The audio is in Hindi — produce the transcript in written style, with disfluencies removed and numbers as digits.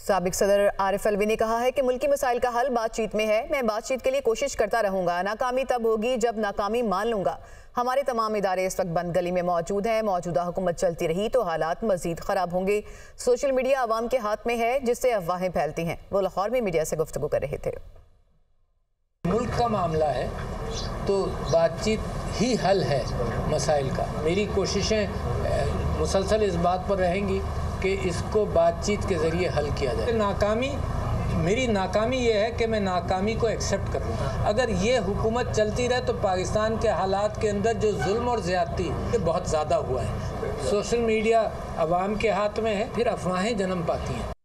साबिक सदर आरिफ अलवी ने कहा है कि मुल्की मसाइल का हल बातचीत में है। मैं बातचीत के लिए कोशिश करता रहूंगा। नाकामी तब होगी जब नाकामी मान लूंगा। हमारे तमाम इदारे इस वक्त बंद गली में मौजूद हैं। मौजूदा हुकूमत चलती रही तो हालात मजीद खराब होंगे। सोशल मीडिया अवाम के हाथ में है, जिससे अफवाहें फैलती हैं। वो लाहौर में मीडिया से गुफ्तगू कर रहे थे। मुल्क का मामला है तो बातचीत ही हल है मसाइल का। मेरी कोशिशें मुसलसल इस बात पर रहेंगी कि इसको बातचीत के ज़रिए हल किया जाए। मेरी नाकामी ये है कि मैं नाकामी को एक्सेप्ट कर लूँ। अगर ये हुकूमत चलती रहे तो पाकिस्तान के हालात के अंदर जो जुल्म और ज़्यादती ये बहुत ज़्यादा हुआ है। सोशल मीडिया अवाम के हाथ में है, फिर अफवाहें जन्म पाती हैं।